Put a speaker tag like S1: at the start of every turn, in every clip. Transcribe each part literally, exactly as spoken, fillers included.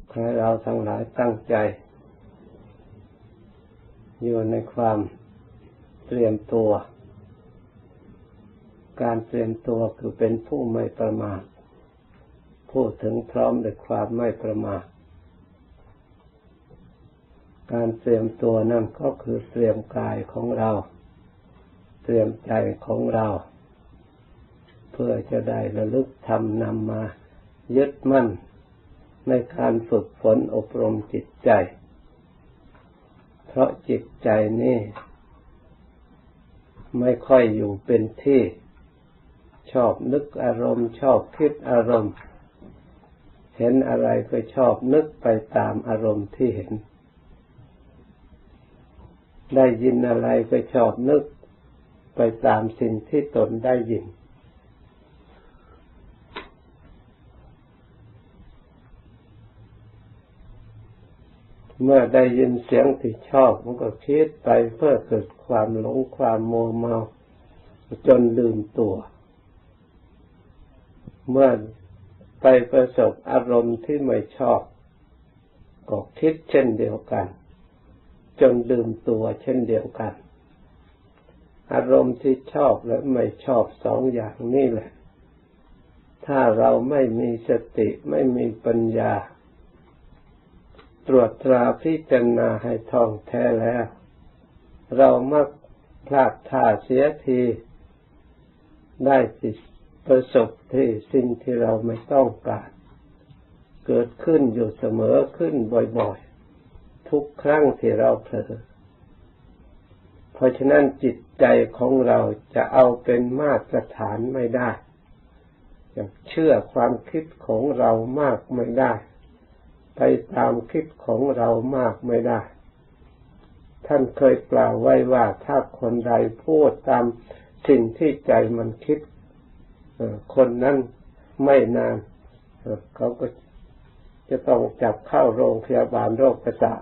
S1: ให้เราทั้งหลายตั้งใจอยู่ในความเตรียมตัวการเตรียมตัวคือเป็นผู้ไม่ประมาทผู้ถึงพร้อมด้วยความไม่ประมาทการเตรียมตัวนั่นก็คือเตรียมกายของเราเตรียมใจของเราเพื่อจะได้ระลึกธรรมนำมายึดมั่นในการฝึกฝนอบรมจิตใจเพราะจิตใจนี่ไม่ค่อยอยู่เป็นที่ชอบนึกอารมณ์ชอบคิดอารมณ์เห็นอะไรก็ชอบนึกไปตามอารมณ์ที่เห็นได้ยินอะไรก็ชอบนึกไปตามสิ่งที่ตนได้ยินเมื่อได้ยินเสียงที่ชอบมันก็คิดไปเพื่อเกิดความหลงความมัวเมาจนลืมตัวเมื่อไปประสบอารมณ์ที่ไม่ชอบก็คิดเช่นเดียวกันจนลืมตัวเช่นเดียวกันอารมณ์ที่ชอบและไม่ชอบสองอย่างนี้แหละถ้าเราไม่มีสติไม่มีปัญญาตรวจตราพิจารณาให้ท่องแท้แล้วเรามักพลาดท่าเสียทีได้ติดประสบที่สิ่งที่เราไม่ต้องการเกิดขึ้นอยู่เสมอขึ้นบ่อยๆทุกครั้งที่เราเผลอเพราะฉะนั้นจิตใจของเราจะเอาเป็นมาตรฐานไม่ได้จะเชื่อความคิดของเรามากไม่ได้ไปตามคิดของเรามากไม่ได้ท่านเคยกล่าวไว้ว่าถ้าคนใดพูดตามสิ่งที่ใจมันคิดคนนั้นไม่นานเขาก็จะต้องจับเข้าโรงพยาบาลโรคประสาท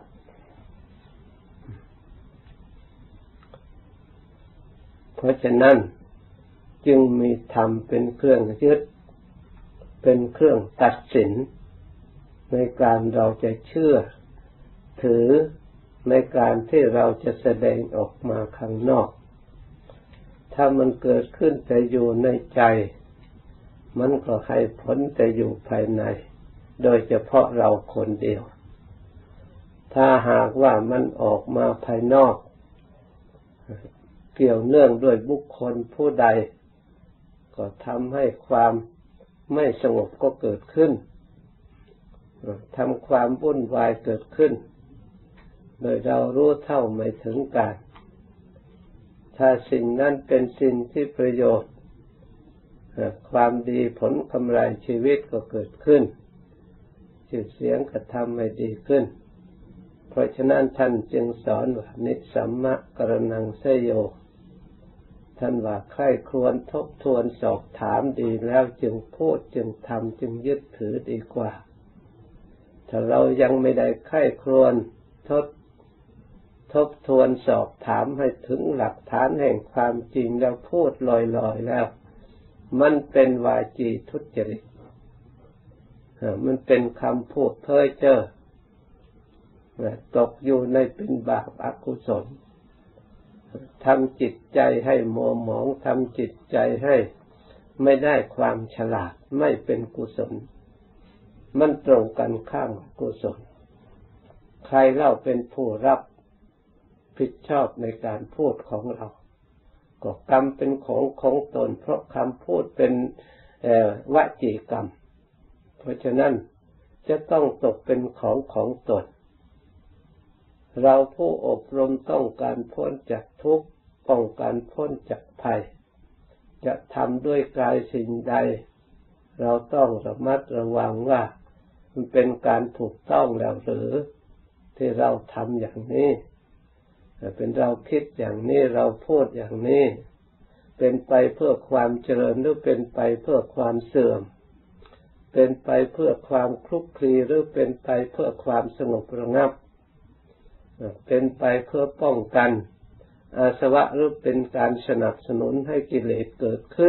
S1: เพราะฉะนั้นจึงมีธรรมเป็นเครื่องยึดเป็นเครื่องตัดสินในการเราจะเชื่อถือในการที่เราจะแสดงออกมาข้างนอกถ้ามันเกิดขึ้นแต่อยู่ในใจมันก็ให้ผลแต่อยู่ภายในโดยเฉพาะเราคนเดียวถ้าหากว่ามันออกมาภายนอกเกี่ยวเนื่องด้วยบุคคลผู้ใดก็ทำให้ความไม่สงบก็เกิดขึ้นทำความวุ่นวายเกิดขึ้นโดยเรารู้เท่าไม่ถึงการถ้าสิ่งนั้นเป็นสิ่งที่ประโยชน์ความดีผลกำไรชีวิตก็เกิดขึ้นชื่อเสียงก็ทำให้ดีขึ้นเพราะฉะนั้นท่านจึงสอนว่านิสสัมมะกรณังเสยโยท่านว่าใคร่ครวญทบทวนสอบถามดีแล้วจึงพูดจึงทำจึงยึดถือดีกว่าถ้าเรายังไม่ได้ใคร่ครวญทบทบทวนสอบถามให้ถึงหลักฐานแห่งความจริงแล้วพูดลอยๆแล้วมันเป็นวาจีทุจริตมันเป็นคำพูดเพ้อเจ้อตกอยู่ในเป็นบาปอกุศลทำจิตใจให้มัวหมองทำจิตใจให้ไม่ได้ความฉลาดไม่เป็นกุศลมันตรงกันข้ามกุศลใครเล่าเป็นผู้รับผิดชอบในการพูดของเราก็กรรมเป็นของของตนเพราะคำพูดเป็นวจีกรรมเพราะฉะนั้นจะต้องตกเป็นของของตนเราผู้อบรมต้องการพ้นจากทุกข์ป้องกันพ้นจากภัยจะทำด้วยกายสิ่งใดเราต้องระมัดระวังว่ามันเป็นการถูกต้องแล้วหรือที่เราทำอย่างนี้เป็นเราคิดอย่างนี้เราพูดอย่างนี้เป็นไปเพื่อความเจริญหรือเป็นไปเพื่อความเสื่อมเป็นไปเพื่อความคลุกคลีหรือเป็นไปเพื่อความสงบระงับเป็นไปเพื่อป้องกันอาสวะหรือเป็นการสนับสนุนให้กิเลสเกิดขึ้น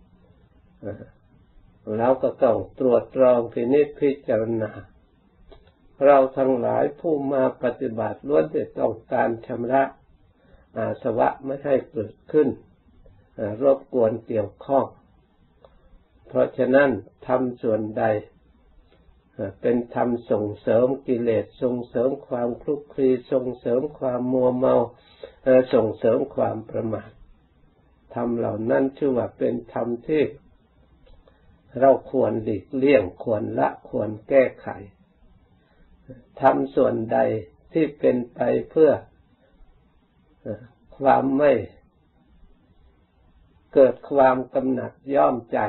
S1: แล้วก็ต้องตรวจตรองพินิจพิจารณาเราทั้งหลายผู้มาปฏิบัติล้วนแต่ต้องการชำระอาสวะไม่ให้เกิดขึ้นรบกวนเกี่ยวข้องเพราะฉะนั้นทำส่วนใดเป็นธรรมส่งเสริมกิเลสส่งเสริมความคลุกคลีส่งเสริมความมัวเมาส่งเสริมความประมาทธรรมเหล่านั้นชื่อว่าเป็นธรรมที่เราควรหลีกเลี่ยงควรละควรแก้ไขทำส่วนใดที่เป็นไปเพื่อความไม่เกิดความกำหนัดย่อมใจ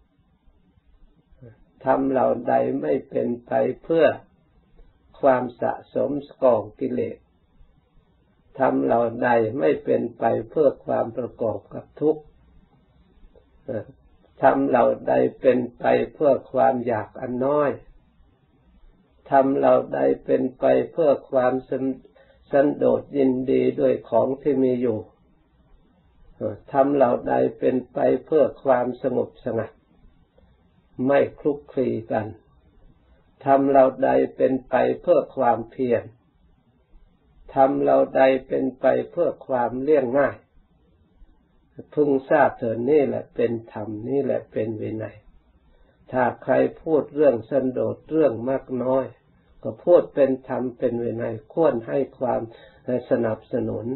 S1: ทำเหล่าใดไม่เป็นไปเพื่อความสะสมกองกิเลสทำเหล่าใดไม่เป็นไปเพื่อความประกอบกับทุกข์ทำเหล่าใดเป็นไปเพื่อความอยากอันน้อยทำเหล่าใดเป็นไปเพื่อความสันโดษยินดีด้วยของที่มีอยู่ทำเหล่าใดเป็นไปเพื่อความสงบสงัดไม่คลุกคลีกันทำเหล่าใดเป็นไปเพื่อความเพียรทำเหล่าใดเป็นไปเพื่อความเลี่ยงง่ายพึงทราบเถิดนี่แหละเป็นธรรมนี่แหละเป็นวินัยถ้าใครพูดเรื่องสันโดษเรื่องมากน้อยก็พูดเป็นธรรมเป็นวินัยควรให้ความสนับสนุน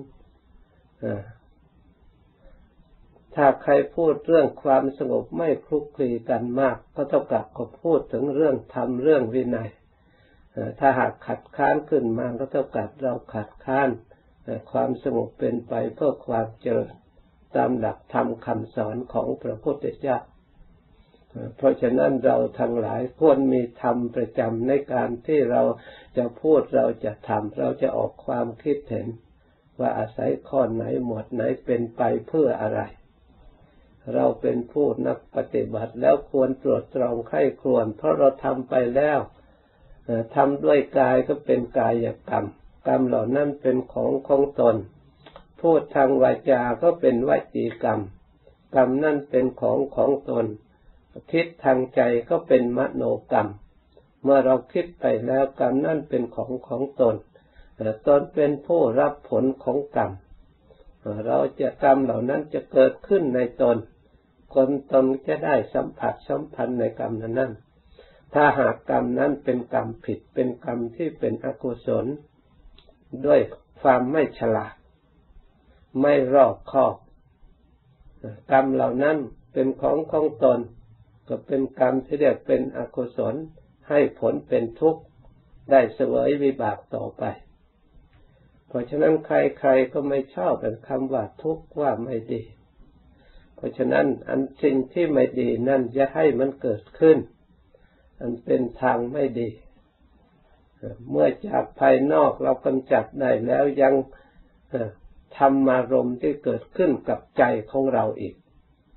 S1: ถ้าใครพูดเรื่องความสงบไม่คลุกคลีกันมากก็เท่ากับก็พูดถึงเรื่องธรรมเรื่องวินัยถ้าหากขัดค้านขึ้นมาก็เท่ากับเราขัดค้านความสงบเป็นไปเพื่อความเจริญตามหลักธรรมคำสอนของพระพุทธเจ้าเพราะฉะนั้นเราทั้งหลายควรมีธรรมประจำในการที่เราจะพูดเราจะทำเราจะออกความคิดเห็นว่าอาศัยข้อไหนหมวดไหนเป็นไปเพื่ออะไรเราเป็นผู้นักปฏิบัติแล้วควรตรวจตรองไข้ครวญเพราะเราทำไปแล้วทำด้วยกายก็เป็นกายกรรมกรรมเหล่านั้นเป็นของของตนพูดทางวาจาก็เป็นวจีกรรมกรรมนั่นเป็นของของตนคิดทางใจก็เป็นมโนกรรมเมื่อเราคิดไปแล้วกรรมนั่นเป็นของของตนตนเป็นผู้รับผลของกรรมเราจะกรรมเหล่านั้นจะเกิดขึ้นในตนคนตนจะได้สัมผัสสัมพันธ์ในกรรมนั้นถ้าหากกรรมนั้นเป็นกรรมผิดเป็นกรรมที่เป็นอกุศลด้วยความไม่ฉลาดไม่รอบคอบกรรมเหล่านั้นเป็นของของตนก็เป็นกรรมที่เรียกเป็นอกุศลให้ผลเป็นทุกข์ได้เสวยวิบากต่อไปเพราะฉะนั้นใครๆก็ไม่ชอบเป็นคำว่าทุกข์ว่าไม่ดีเพราะฉะนั้นอันสิ่งที่ไม่ดีนั่นจะให้มันเกิดขึ้นอันเป็นทางไม่ดีเมื่อจากภายนอกเรากำจัดได้แล้วยังธรรมารมณ์ที่เกิดขึ้นกับใจของเราอีก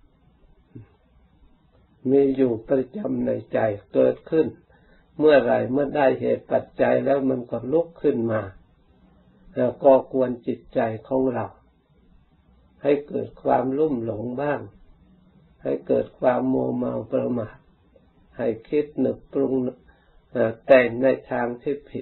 S1: มีอยู่ประจำในใจเกิดขึ้นเมื่อไรเมื่อได้เหตุปัจจัยแล้วมันก็ลุกขึ้นมาแล้วก่อกวนจิตใจของเราให้เกิดความลุ่มหลงบ้างให้เกิดความโมเมาประมาทให้คิดนึกปรุงแต่งในทางที่ผิด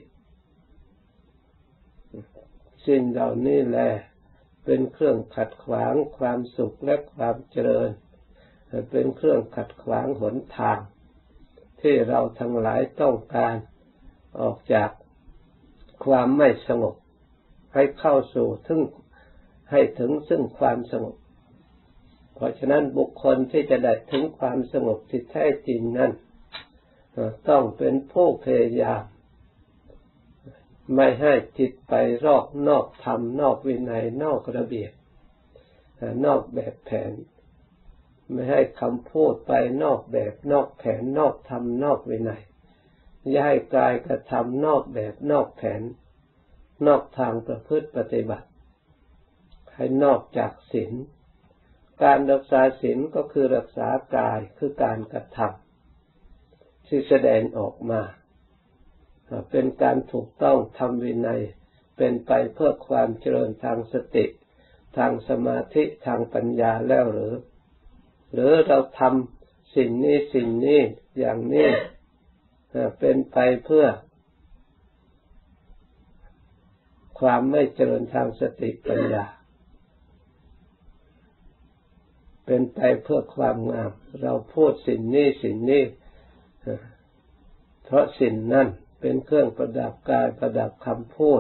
S1: สิ่งเหล่านี้แหละเป็นเครื่องขัดขวางความสุขและความเจริญเป็นเครื่องขัดขวางหนทางที่เราทั้งหลายต้องการออกจากความไม่สงบให้เข้าสู่ถึงให้ถึงซึ่งความสงบเพราะฉะนั้นบุคคลที่จะได้ถึงความสงบที่แท้จริงนั้นต้องเป็นผู้พยายามไม่ให้จิตไปรอกนอกธรรมนอกวินัยนอกระเบียบนอกแบบแผนไม่ให้คำพูดไปนอกแบบนอกแผนนอกธรรมนอกวินัยอย่าให้กายกระทำนอกแบบนอกแผนนอกทางประพฤติปฏิบัติให้นอกจากศีลการรักษาศีลก็คือรักษากายคือการกระทำที่แสดงออกมาเป็นการถูกต้องทำวินัยเป็นไปเพื่อความเจริญทางสติทางสมาธิทางปัญญาแล้วหรือหรือเราทำสิ่งนี้สิ่งนี้อย่างนี้เป็นไปเพื่อความไม่เจริญทางสติปัญญาเป็นไปเพื่อความงามเราพูดสิ่งนี้สิ่งนี้เพราะสิ่งนั้นเป็นเครื่องประดับกายประดับคำพูด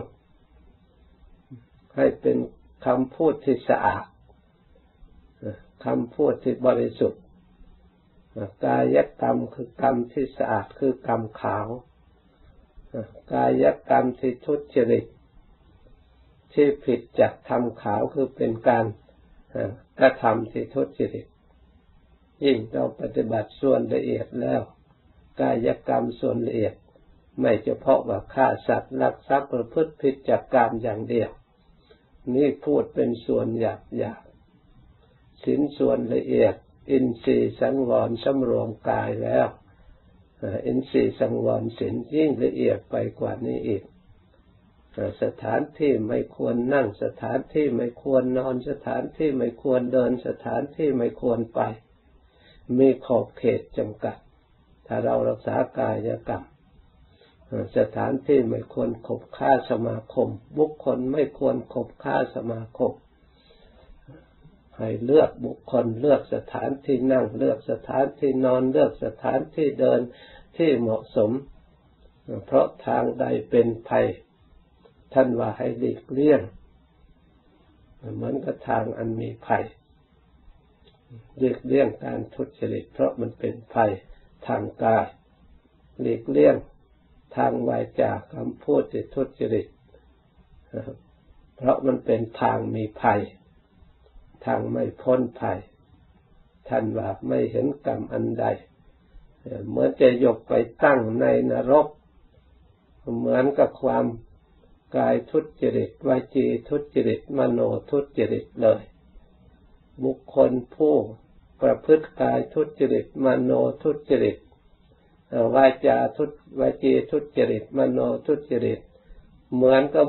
S1: ให้เป็นคำพูดที่สะอาดคำพูดที่บริสุทธิ์กายกรรมคือกรรมที่สะอาดคือกรรมขาวกายกรรมที่ทุจริตที่ผิดจากธรรมขาวคือเป็นการกระทำที่ทุจริตยิ่งเราปฏิบัติส่วนละเอียดแล้วกายกรรมส่วนละเอียดไม่เฉพาะว่าฆ่าสัตว์ลักทรัพย์ประพฤติผิดจากกรรมอย่างเดียวนี่พูดเป็นส่วนหยาบหยาบศีลส่วนละเอียดอินทรีย์สังวรสำรวมกายแล้วอินทรีย์สังวรศีลยิ่งละเอียดไปกว่านี้อีกสถานที่ไม่ควรนั่งสถานที่ไม่ควรนอนสถานที่ไม่ควรเดินสถานที่ไม่ควรไปมีขอบเขตจำกัดถ้าเรารักษากายกรรมสถานที่ไม่ควรคบค้าสมาคมบุคคลไม่ควรคบค้าสมาคมให้เลือกบุคคลเลือกสถานที่นั่งเลือกสถานที่นอนเลือกสถานที่เดินที่เหมาะสมเพราะทางใดเป็นภัยท่านว่าให้หลีกเลี่ยงเหมือนกับทางอันมีภัยหลีกเลี่ยงการทุจริตเพราะมันเป็นภัยทางกายหลีกเลี่ยงทางวาจาคำพูดที่ทุจริตเพราะมันเป็นทางมีภัยทางไม่พ้นภัยท่านว่าไม่เห็นกรรมอันใดเหมือนจะยกไปตั้งในนรกเหมือนกับความกายทุจริตวาจีทุจริตมโนทุจริตเลยบุคคลผู้ประพฤติกายทุจริตมโนทุจริตวาจาทุจวาจีทุจริตมโนทุจริตเหมือนกับ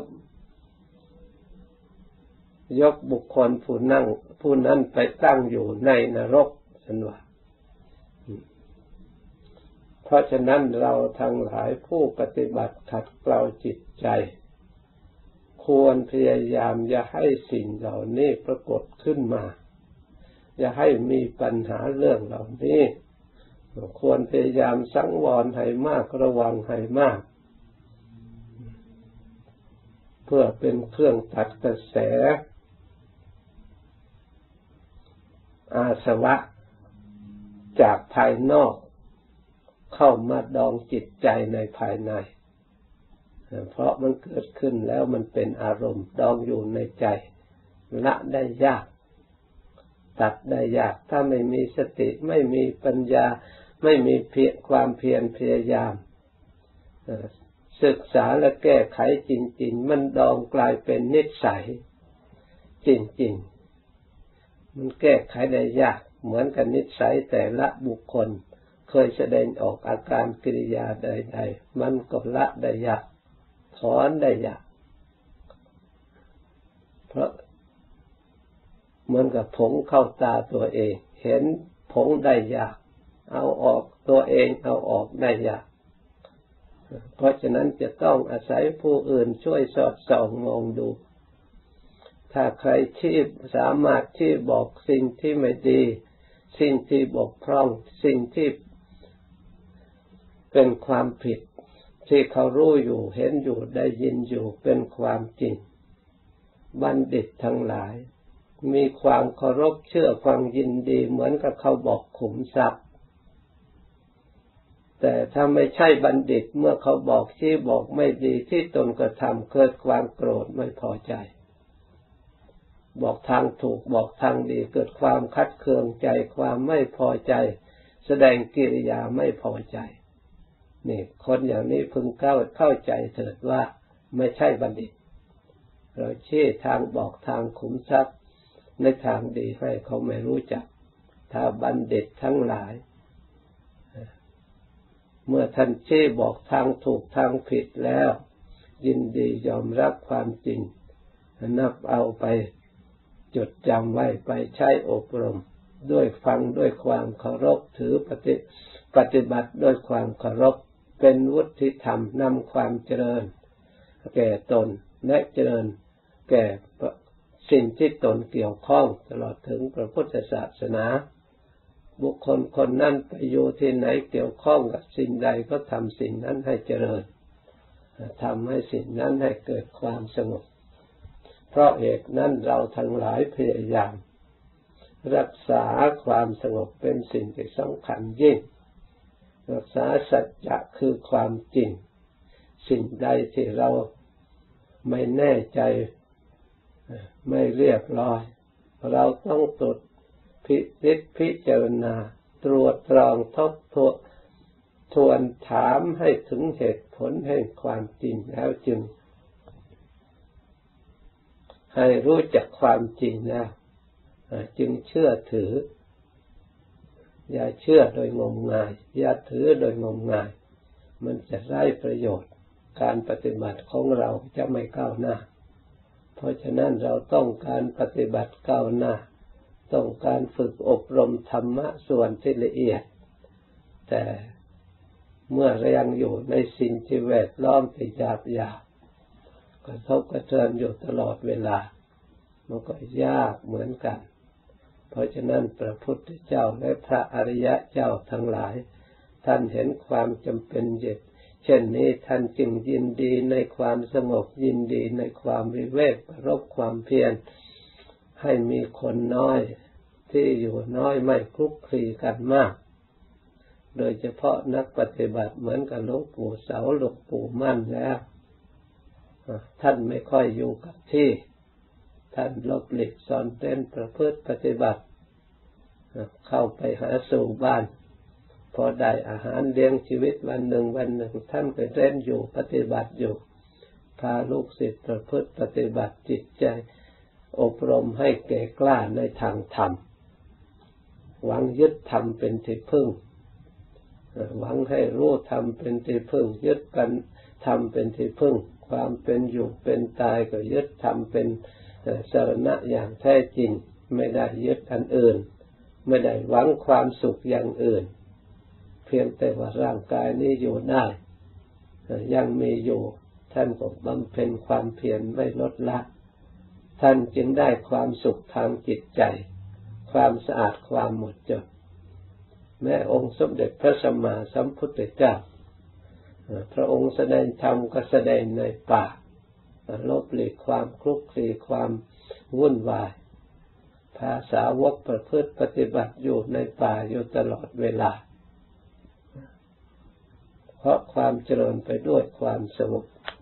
S1: ยกบุคคลผู้นั่งผู้นั้นไปตั้งอยู่ในนรกสันว่าเพราะฉะนั้นเราทั้งหลายผู้ปฏิบัติขัดเกลาจิตใจควรพยายามอย่าให้สิ่งเหล่านี้ปรากฏขึ้นมาอย่าให้มีปัญหาเรื่องเหล่านี้ควรพยายามสังวรให้มากระวังให้มากเพื่อเป็นเครื่องตัดกระแสอาสวะจากภายนอกเข้ามาดองจิตใจในภายในเพราะมันเกิดขึ้นแล้วมันเป็นอารมณ์ดองอยู่ในใจละได้ยากตัดได้ยากถ้าไม่มีสติไม่มีปัญญาไม่มีเพียรความเพียรพยายามศึกษาและแก้ไขจริงๆมันดองกลายเป็นนิสัยจริงๆมันแก้ไขได้ยากเหมือนกับนิสัยแต่ละบุคคลเคยแสดงออกอาการกิริยาใดๆมันก็ละได้ยากถอนได้ยากเพราะเหมือนกับผงเข้าตาตัวเองเห็นผงได้ยากเอาออกตัวเองเอาออกได้ยากเพราะฉะนั้นจะต้องอาศัยผู้อื่นช่วยสอดส่องมองดูถ้าใครชี้สามารถชี้บอกสิ่งที่ไม่ดีสิ่งที่บกพร่องสิ่งที่เป็นความผิดที่เขารู้อยู่เห็นอยู่ได้ยินอยู่เป็นความจริงบัณฑิตทั้งหลายมีความเคารพเชื่อฟังยินดีเหมือนกับเขาบอกขุมทรัพย์แต่ถ้าไม่ใช่บัณฑิตเมื่อเขาบอกชี้บอกไม่ดีที่ตนกระทำเกิดความโกรธไม่พอใจบอกทางถูกบอกทางดีเกิดความคัดเคืองใจความไม่พอใจแสดงกิริยาไม่พอใจนี่คนอย่างนี้พึงเข้าเข้าใจเถิดว่าไม่ใช่บัณฑิตเราชี้ทางบอกทางขุมทรัพย์ในทางดีให้เขาไม่รู้จักถ้าบัณฑิตทั้งหลายเมื่อท่านชี้บอกทางถูกทางผิดแล้วยินดียอมรับความจริงนับเอาไปจดจำไว้ไปใช้อบรมด้วยฟังด้วยความเคารพถือปฏิปฏิบัติด้วยความเคารพเป็นวุฒิธรรมนำความเจริญแก่ตนและเจริญแก่สิ่งที่ตนเกี่ยวข้องตลอดถึงพระพุทธศาสนาบุคคลคนนั้นไปอยู่ที่ไหนเกี่ยวข้องกับสิ่งใดก็ทำสิ่งนั้นให้เจริญทำให้สิ่งนั้นให้เกิดความสงบเพราะเหตุนั้นเราทั้งหลายพยายามรักษาความสงบเป็นสิ่งที่สำคัญยิ่งรักษาสัจจะคือความจริงสิ่งใดที่เราไม่แน่ใจไม่เรียบร้อยเราต้องตรวจพิจิตพิจารณาตรวจตรองทบทวนทวนถามให้ถึงเหตุผลแห่งความจริงแล้วจึงให้รู้จักความจริงแล้วจึงเชื่อถืออย่าเชื่อโดยงมงายอย่าถือโดยงมงายมันจะไร้ประโยชน์การปฏิบัติของเราจะไม่ก้าวหน้าเพราะฉะนั้นเราต้องการปฏิบัติก้าวหน้าต้องการฝึกอบรมธรรมะส่วนที่ละเอียดแต่เมื่อเรายังอยู่ในสิ่งที่แวดล้อมที่หยาบหยาบกระทบกระเทือนอยู่ตลอดเวลามันก็ยากเหมือนกันเพราะฉะนั้นพระพุทธเจ้าและพระอริยะเจ้าทั้งหลายท่านเห็นความจำเป็นเช่นนี้ท่านจึงยินดีในความสงบยินดีในความวิเวกประรบความเพียรให้มีคนน้อยที่อยู่น้อยไม่คลุกคลีกันมากโดยเฉพาะนักปฏิบัติเหมือนกับหลวงปู่เสาหลวงปู่มั่นแล้วท่านไม่ค่อยอยู่กับที่ท่านหลบหลีกซ่อนเร้นประพฤติปฏิบัติเข้าไปหาสู่บ้านพอได้อาหารเลี้ยงชีวิตวันหนึ่งวันหนึ่งท่านก็เร้นอยู่ปฏิบัติอยู่พาลูกศิษย์ประพฤติปฏิบัติจิตใจอบรมให้แก่กล้าในทางธรรมหวังยึดธรรมเป็นที่พึ่งหวังให้รู้ธรรมเป็นที่พึ่งยึดกันธรรมเป็นที่พึ่งความเป็นอยู่เป็นตายก็ยึดธรรมเป็นสรณะอย่างแท้จริงไม่ได้ยึดอันอื่นไม่ได้หวังความสุขอย่างอื่นเพียงแต่ว่าร่างกายนี้อยู่ได้ยังมีอยู่ท่านก็บำเพ็ญความเพียรไม่ลดละท่านจึงได้ความสุขทางจิตใจความสะอาดความหมดจดแม้องค์สมเด็จพระสัมมาสัมพุทธเจ้าพระองค์แสดงธรรมก็แสดงในป่าลบหลีกความคลุกคลีความวุ่นวายพาสาวกประพฤติปฏิบัติอยู่ในป่าอยู่ตลอดเวลาเพราะความเจริญไปด้วยความสงบ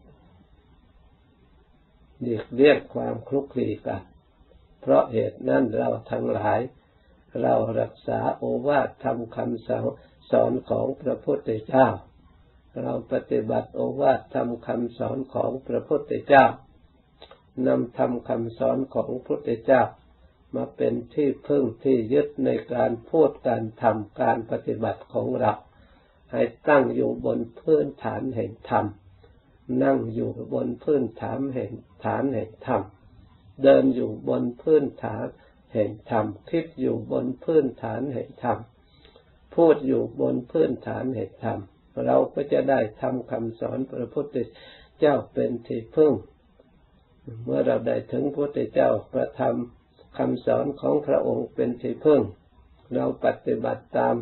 S1: หลีกเลี่ยงความคลุกคลีกันเพราะเหตุนั้นเราทั้งหลายเรารักษาโอวาทธรรมคำสอนของพระพุทธเจ้าเราปฏิบัติโอวาทธรรมคำสอนของพระพุทธเจ้านำธรรมคำสอนของพระพุทธเจ้ามาเป็นที่พึ่งที่ยึดในการพูดการทำการปฏิบัติของเราให้ตั้งอยู่บนพื้นฐานแห่งธรรมนั่งอยู่บนพื้นฐานแห่งฐานแห่งธรรมเดินอยู่บนพื้นฐานแห่งธรรมคิดอยู่บนพื้นฐานแห่งธรรมพูดอยู่บนพื้นฐานแห่งธรรมเราก็จะได้ทำคำสอนพระพุทธเจ้าเป็นที่พึ่งเมื่อเราได้ถึงพระพุทธเจ้าประธรรมคำสอนของพระองค์เป็นที่พึ่งเราปฏิบัติตาม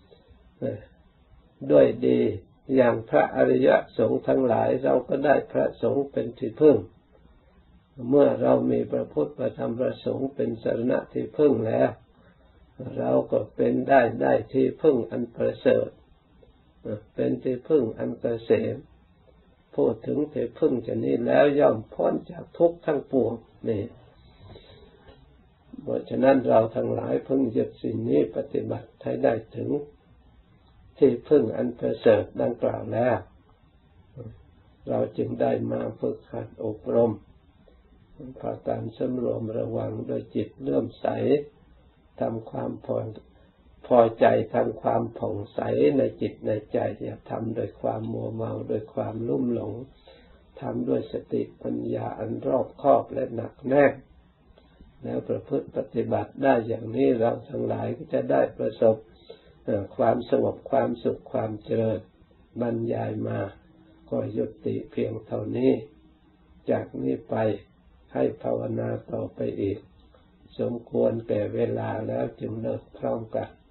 S1: ด้วยดีอย่างพระอริยสงฆ์ทั้งหลายเราก็ได้พระสงฆ์เป็นที่พึ่งเมื่อเรามีพระพุทธพระธรรมพระสงฆ์เป็นสรณะที่พึ่งแล้วเราก็เป็นได้ได้ที่พึ่งอันประเสริฐเป็นที่พึ่งอันเกษมพูดถึงที่พึ่งชนี้แล้วย่อมพ้นจากทุกข์ทั้งปวงนี่เพราะฉะนั้นเราทั้งหลายพึงยึดสิ่งนี้ปฏิบัติให้ได้ถึงที่พึ่งอันประเสริฐดังกล่าวแล้วเราจึงได้มาฝึกหัดอบรมพาการสำรวมระวังโดยจิตเลื่อมใสทำความพอพอใจทำความผ่องใสในจิตในใจอย่าทำโดยความมัวเมาโดยความลุ่มหลงทำด้วยสติปัญญาอันรอบคอบและหนักแน่นแล้วประพฤติปฏิบัติได้อย่างนี้เราทั้งหลายก็จะได้ประสบความสงบความสุขความเจริญบรรยายมาก็ยุติเพียงเท่านี้จากนี้ไปให้ภาวนาต่อไปอีกสมควรแก่เวลาแล้วจึงเลิกพร้อมกัน